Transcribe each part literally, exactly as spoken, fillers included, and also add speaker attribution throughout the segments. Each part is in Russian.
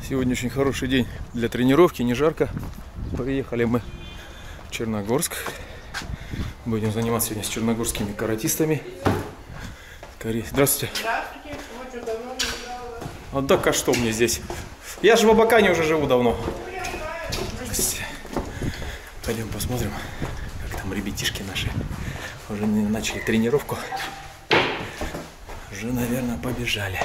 Speaker 1: Сегодня очень хороший день для тренировки, не жарко. Приехали мы в Черногорск. Будем заниматься сегодня с черногорскими каратистами. Здравствуйте.
Speaker 2: Здравствуйте. Вот давно не играла.
Speaker 1: А так, а что мне здесь? Я же в Абакане уже живу давно. Здравствуйте. Пойдем посмотрим, как там ребятишки наши уже начали тренировку. Уже, наверное, побежали.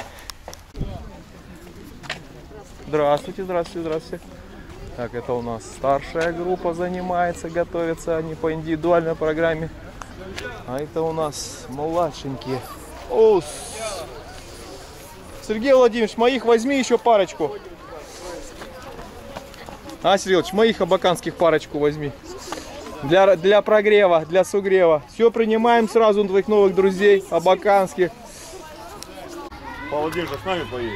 Speaker 1: Здравствуйте, здравствуйте, здравствуйте. Так, это у нас старшая группа занимается, готовятся они по индивидуальной программе. А это у нас младшенькие. О, Сергей Владимирович, моих возьми еще парочку. А, Сергеевич, моих абаканских парочку возьми. Для, для прогрева, для сугрева. Все, принимаем сразу твоих новых друзей абаканских.
Speaker 3: Владимир с нами поедет.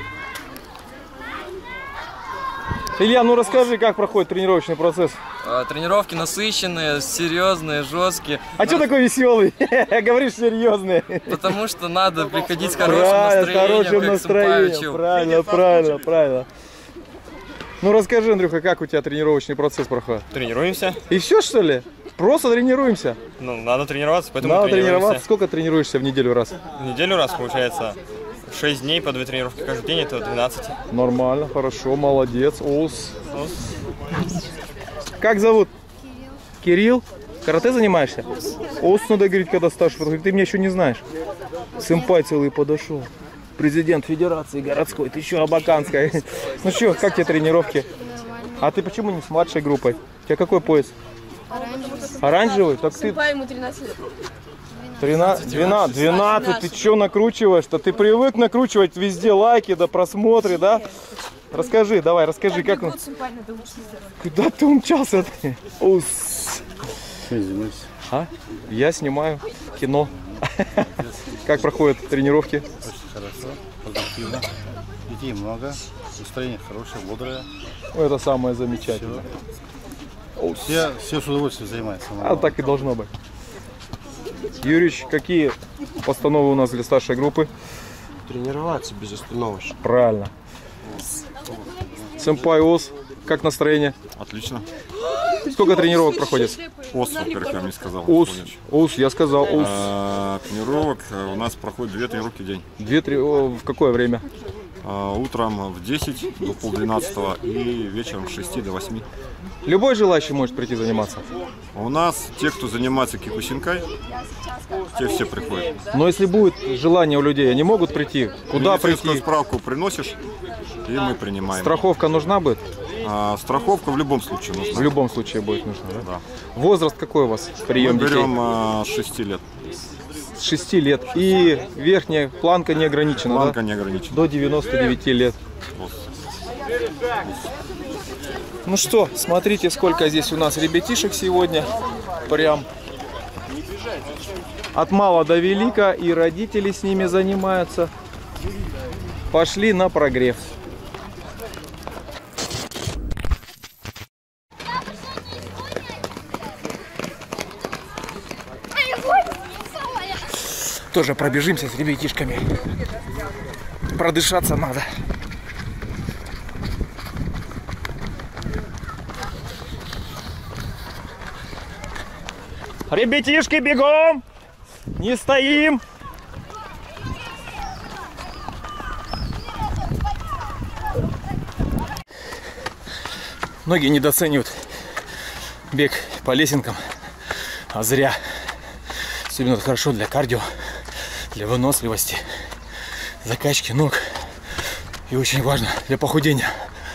Speaker 1: Илья, ну расскажи, как проходит тренировочный процесс.
Speaker 4: Тренировки насыщенные, серьезные, жесткие.
Speaker 1: А что такой веселый? Говоришь серьезные.
Speaker 4: Потому что надо приходить с хорошим
Speaker 1: Правильно,
Speaker 4: настроением.
Speaker 1: хорошим настроением. Правильно, правильно, правильно. Ну расскажи, Андрюха, как у тебя тренировочный процесс проходит?
Speaker 3: Тренируемся.
Speaker 1: И все, что ли? Просто тренируемся?
Speaker 3: Ну, надо тренироваться, поэтому
Speaker 1: Надо
Speaker 3: тренируемся.
Speaker 1: тренироваться. Сколько тренируешься в неделю раз?
Speaker 3: В неделю раз, получается, шесть дней по две тренировки каждый день, это двенадцать.
Speaker 1: Нормально, хорошо, молодец. Ос. Как зовут? Кирилл. Кирилл? Карате занимаешься? Ос надо говорить, когда старший подходит. Ты меня еще не знаешь. Сэмпай целый подошел. Президент Федерации городской. Ты еще абаканская. Ну что, как тебе тренировки? А ты почему не с младшей группой? У тебя какой пояс?
Speaker 5: Оранжевый.
Speaker 1: Оранжевый? Так ты...
Speaker 5: Сэмпай, ему тринадцать лет.
Speaker 1: тринадцать, двенадцать, двенадцать, ты что накручиваешь-то? Ты привык накручивать везде лайки, да просмотры, да? Расскажи, давай, расскажи, как он... Куда ты умчался? Ус. А? Я снимаю кино. Как проходят тренировки?
Speaker 6: Очень хорошо, позитивно. Детей много, настроение хорошее, бодрое.
Speaker 1: Это самое замечательное.
Speaker 6: Все, все с удовольствием занимаются.
Speaker 1: А так и должно быть. Юрьевич, какие постановы у нас для старшей группы?
Speaker 7: Тренироваться безостановочно.
Speaker 1: Правильно. Сэмпай Ос, как настроение?
Speaker 8: Отлично.
Speaker 1: Сколько тренировок проходит?
Speaker 8: ОС, во-первых, я вам не сказал.
Speaker 1: ОС, ОС, я сказал ОС.
Speaker 8: А, тренировок у нас проходит две тренировки в день.
Speaker 1: Две, три... В какое время?
Speaker 8: А, утром в десять до полдвенадцатого и вечером с шести до восьми.
Speaker 1: Любой желающий может прийти заниматься?
Speaker 8: У нас те, кто занимается кикусинкай, те все приходят.
Speaker 1: Но если будет желание у людей, они могут прийти? Куда
Speaker 8: Медицинскую
Speaker 1: прийти?
Speaker 8: справку приносишь, и мы принимаем.
Speaker 1: Страховка нужна будет?
Speaker 8: А, страховка в любом случае нужна.
Speaker 1: В любом случае будет нужна, да?
Speaker 8: Да.
Speaker 1: Возраст какой у вас? Прием
Speaker 8: Мы берем
Speaker 1: детей?
Speaker 8: а, с шести лет.
Speaker 1: С шести лет. И верхняя планка не ограничена,
Speaker 8: Планка
Speaker 1: да?
Speaker 8: не ограничена.
Speaker 1: До девяноста девяти лет.
Speaker 8: Вот.
Speaker 1: Ну что, смотрите, сколько здесь у нас ребятишек сегодня. Прям от мала до велика. И родители с ними занимаются. Пошли на прогрев. Тоже пробежимся с ребятишками. Продышаться надо. Ребятишки, бегом! Не стоим! Многие недооценивают бег по лесенкам, а зря. Особенно это хорошо для кардио, для выносливости, закачки ног и очень важно для похудения.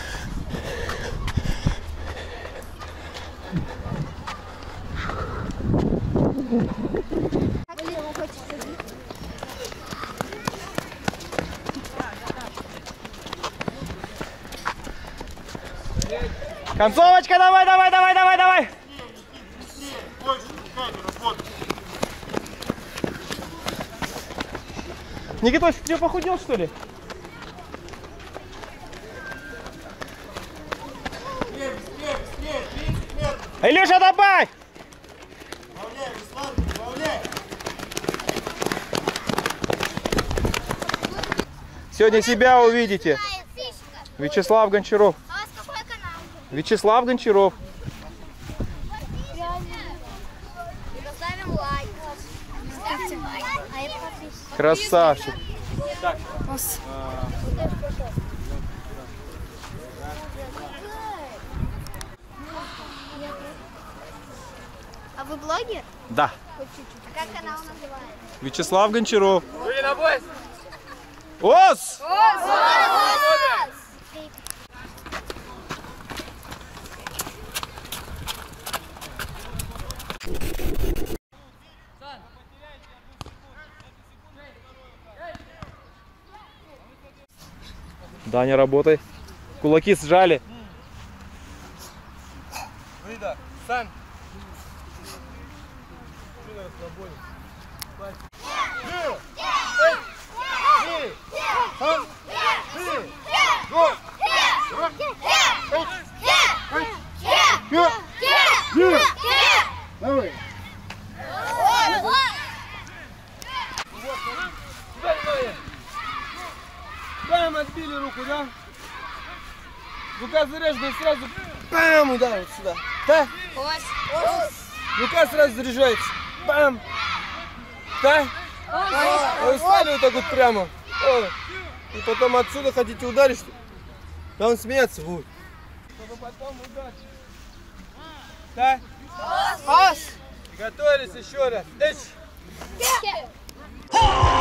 Speaker 1: Концовочка, давай, давай, давай, давай, давай! Никитос, ты похудел, что ли? Илюша, добавь! Сегодня себя увидите. Вячеслав Гончаров.
Speaker 5: А у вас какой канал?
Speaker 1: Вячеслав Гончаров.
Speaker 5: Ставим лайк. Ставьте лайк. А я подписываюсь.
Speaker 1: Красавчик.
Speaker 5: А вы блогер?
Speaker 1: Да.
Speaker 5: А как канал называется?
Speaker 1: Вячеслав Гончаров. Ос! Даня, работай. Кулаки сжали.
Speaker 2: Бам, отбили руку, да? Рука заряжена, сразу бам, удар вот сюда. Да? Рука сразу заряжается. Бам. Да? А вы встали вот так вот прямо. О. И потом отсюда хотите ударить, да он смеяться будет. Чтобы потом ударить. Да? Готовились еще раз. Эч.